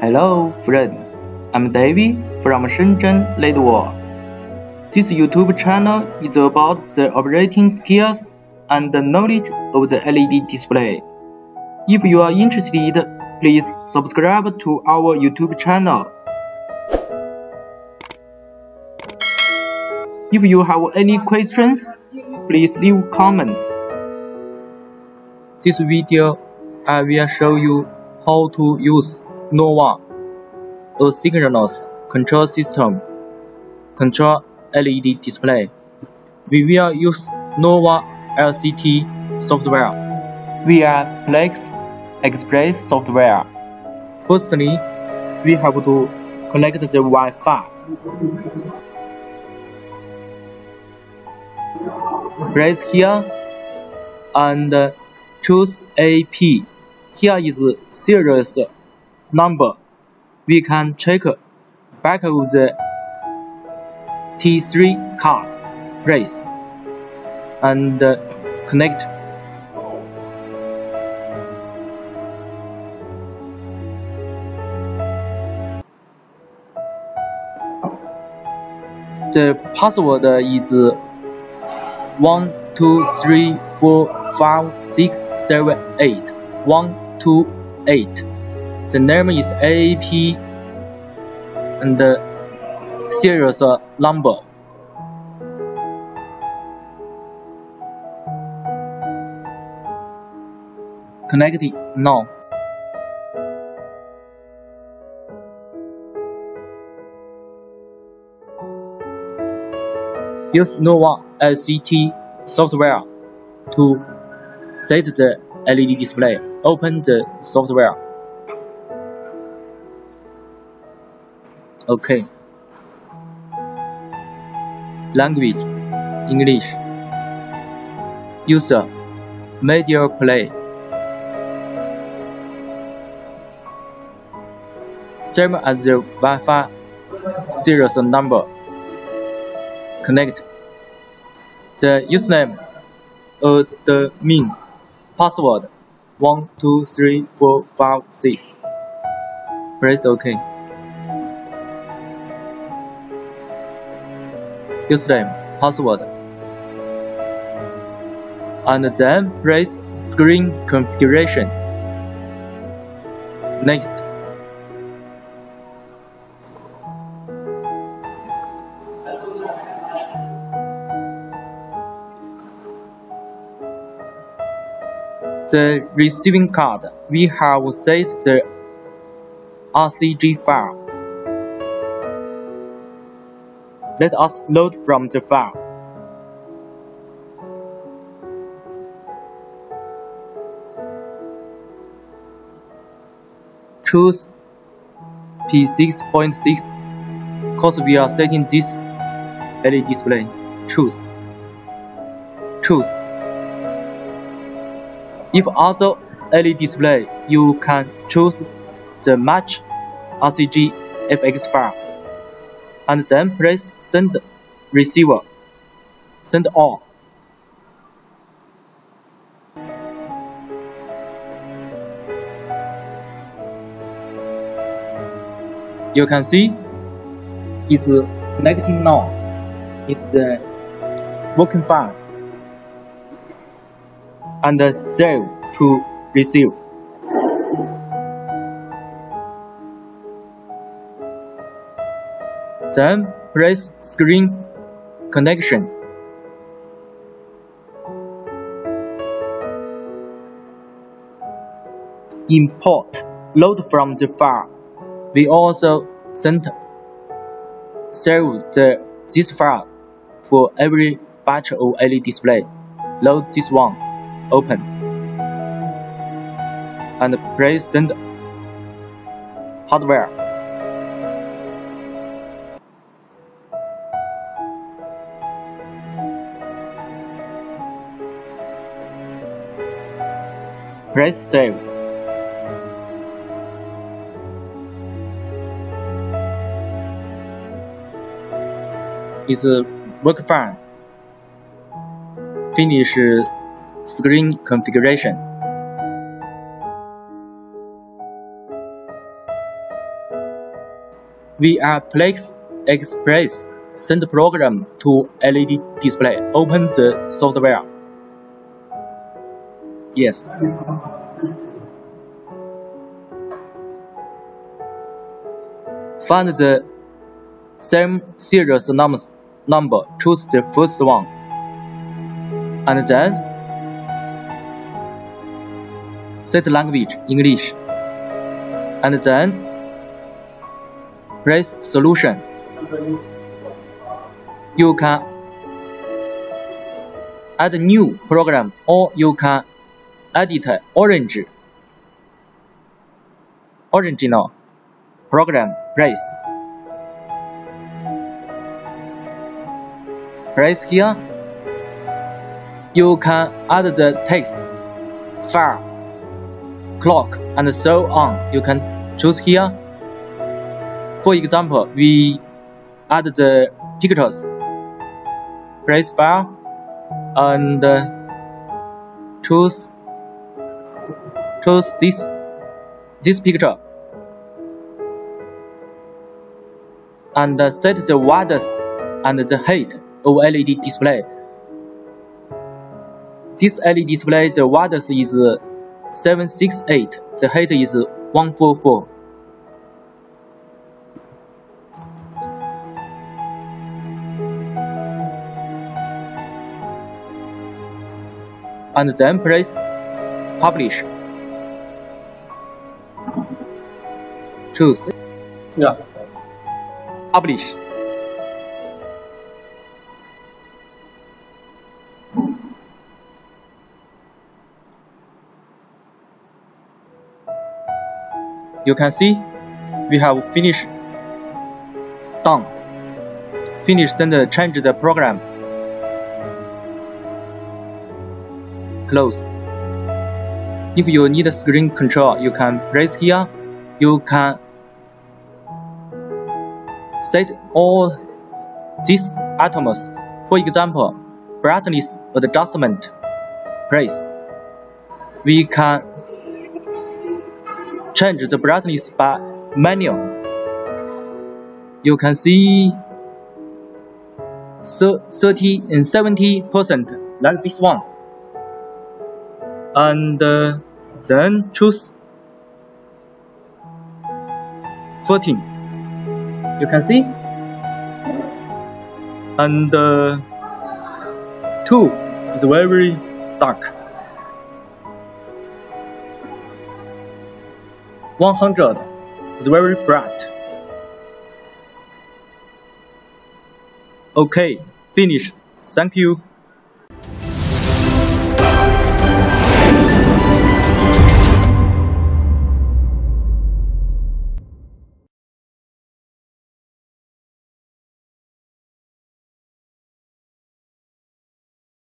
Hello, friend. I'm Davey from Shenzhen Lidwell. This YouTube channel is about the operating skills and the knowledge of the LED display. If you are interested, please subscribe to our YouTube channel. If you have any questions, please leave comments. This video, I will show you how to use NOVA, a synchronous control system, control LED display. We will use NOVA LCT software via Plex Express software. Firstly, we have to connect the Wi-Fi. Press here and choose AP. Here is serious number. We can check back of the T3 card. Press and connect. The password is 1 2 3 4 5 6 7 8 1 2 8. The name is AAP and the serious number. Connect it now. Use NOVA LCT software to set the LED display. Open the software. OK. Language English. User Media Play. Same as the Wi-Fi serious number. Connect. The username, admin, password 1 2 3 4 5 6. Press OK. Username, password, and then press Screen Configuration. Next. The receiving card, we have set the RCG file. Let us load from the file. Choose P6.6 because we are setting this LED display. Choose. If other LED display, you can choose the match RCG FX file, and then press Send Receiver. Send all. You can see it's connecting now. It's working fine. And save to receive. Then press Screen Connection. Import, load from the file. We also save this file for every batch of LED display. Load this one. Open and press Send Hardware. Press Save. It's work fine. Finish Screen Configuration. via Plex Express. Send program to LED display. Open the software. Yes. Find the same series number. Choose the first one. And then set language English. And then press solution. You can add a new program or you can edit original program. Press here. You can add the text, file, clock, and so on. You can choose here. For example, we add the pictures. Press file and choose this picture and set the width and the height of LED display. This LED display, the width is 768, the height is 144. And then press publish. Choose. Yeah. Publish. You can see we have finished. Done. Finished and change the program. Close. If you need screen control, you can press here. You can set all these items. For example, brightness adjustment. Press. We can change the brightness by manual. You can see 30 and 70% like this one. And then choose 14. You can see. And 2 is very dark. 100 is very bright. Okay, finished. Thank you.